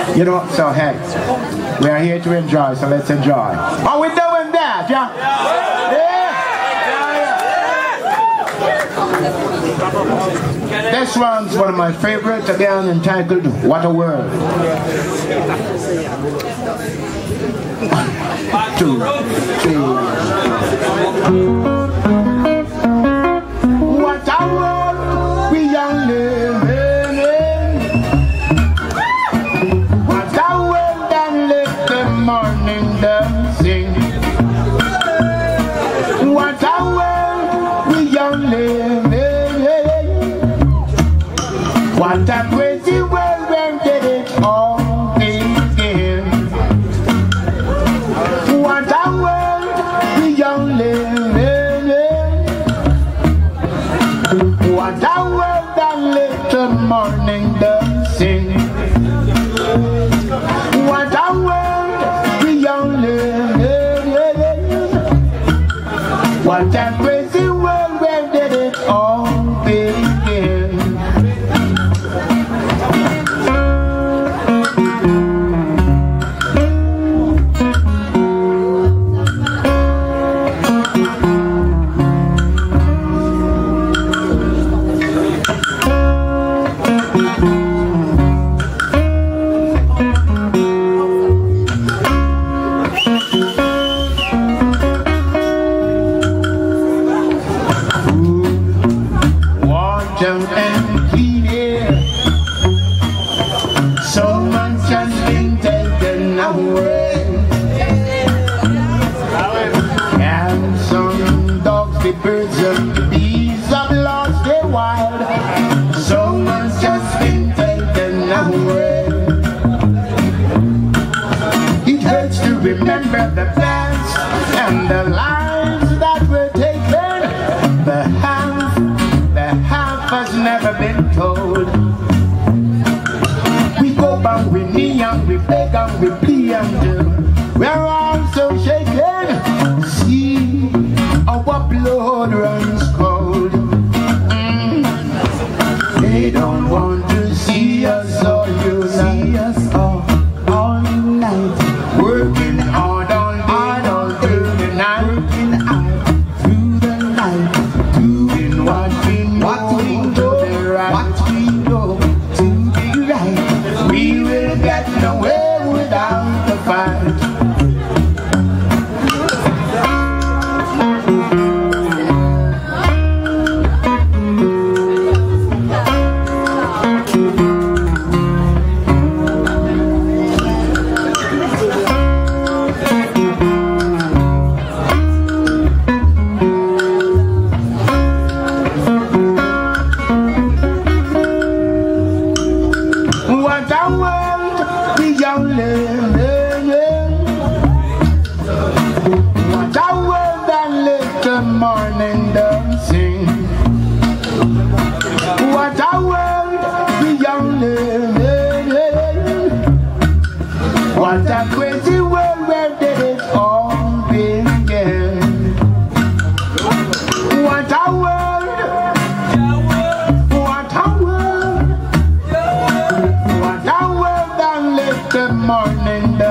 You know, so hey, we are here to enjoy, so let's enjoy. Are we doing that, yeah? Yeah? This one's one of my favorites, again entitled What a World. 1, 2, 3. What a world we are living in. What a world that lives the morning dancing. What a world we are living in. What a crazy world, where did it all begin? What a world we are living in. What a world that little morning dancing. What a world we are living in. What a crazy world, where did it all begin? And clean air. So much has been taken away, and some dogs, the birds, and the bees have lost their wild. So much has been taken away. It hurts to remember the past and the lives that were taken. The half has never been told. We go back, we kneel and we beg and we plead and do. We're all so shaken. See, our blood runs cold. They don't want to see us all unite. All unite. Working hard all through the night. Working hard through the night. Doing what we know to be right. We will get nowhere without the fight. What a world we are living in. What a world that little morning dancing. What a world we are living in. What a crazy world, where did it all begin? What a world. What a world. What a world that lit the morning.